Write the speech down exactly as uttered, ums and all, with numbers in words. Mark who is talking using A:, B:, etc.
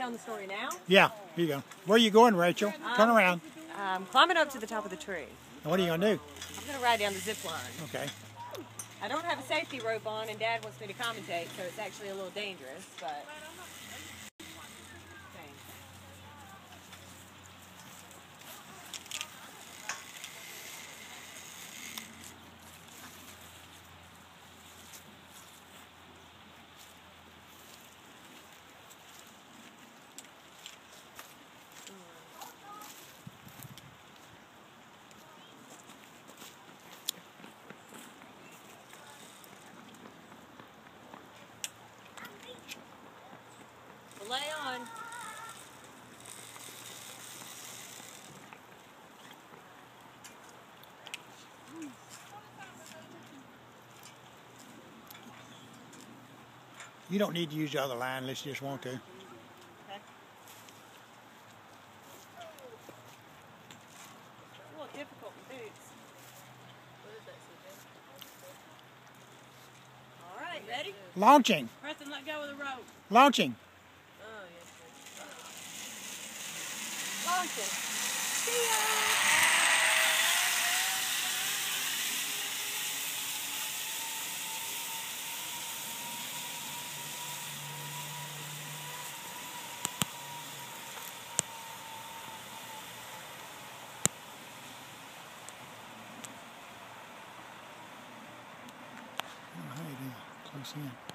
A: telling the story now?
B: Yeah, here you go. Where are you going, Rachel? Turn
A: Um,
B: around.
A: I'm climbing up to the top of the tree.
B: And what are you going to do?
A: I'm going to ride down the zip line.
B: Okay.
A: I don't have a safety rope on, and Dad wants me to commentate, so it's actually a little dangerous, but... Thanks. Lay on.
B: You don't need to use the other line unless you just want to.
A: Okay. A little difficult with boots. What is that, C J? All right, ready?
B: Launching.
A: Press and let go of the rope.
B: Launching.
A: Oh, yes. Launching. See ya!
B: I don't know how you do that. Close in.